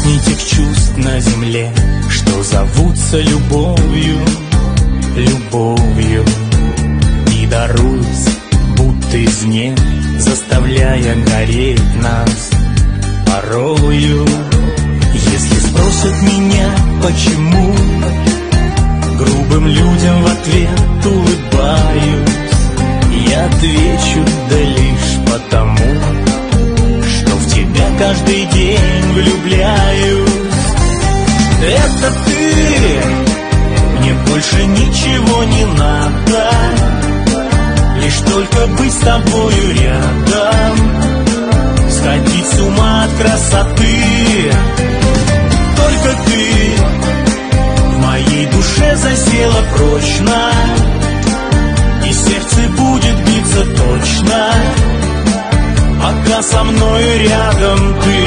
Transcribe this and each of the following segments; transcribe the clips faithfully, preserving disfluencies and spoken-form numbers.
нитях чувств на земле, что зовутся любовью, любовью, и даруются, будто извне, заставляя гореть нас порою. Если спросят меня, почему, грубым людям в ответ улыбаюсь, я отвечу: да лишь потому, что в тебя каждый день влюбляюсь. Это ты, мне больше ничего не надо, лишь только быть с тобою рядом, сходить с ума от красоты. Только ты в моей душе засела прочно, и сердце будет биться точно, пока со мною рядом ты.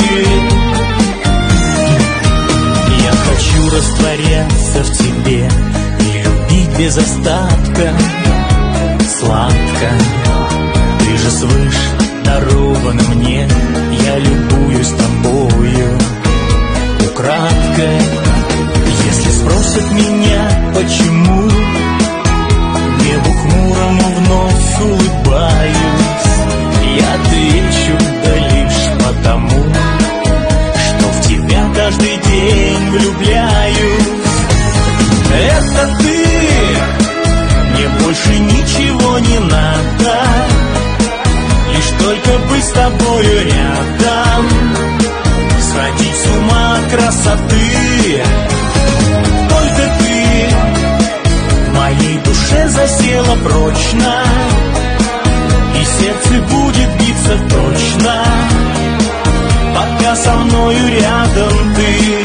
Я хочу растворяться в тебе и любить без остатка, сладко. Ты же свыше дарована мне, я любуюсь тобою украдкой. Если спросят меня, почему, небу хмурому вновь улыбаюсь, я отвечу: да лишь потому, что в тебя каждый день влюбляюсь. Это ты, мне больше ничего не надо, лишь только быть с тобою рядом, сходить с ума от красоты. Только ты в моей душе засела прочно, и сердце будет биться точно, пока со мною рядом ты.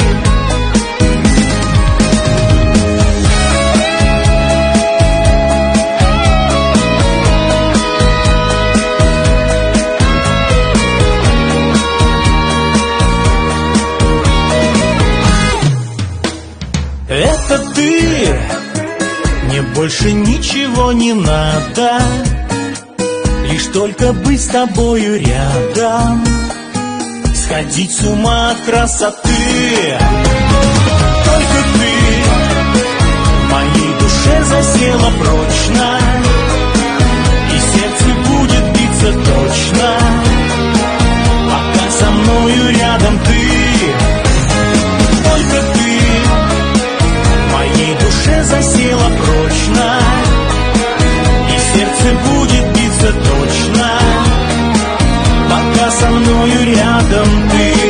Это ты, мне больше ничего не надо, лишь только быть с тобою рядом, сходить с ума от красоты. Только ты в моей душе засела прочно, и сердце будет биться точно, пока со мною рядом ты. Только ты в моей душе засела прочно, и сердце будет биться точно, пока со мною рядом ты.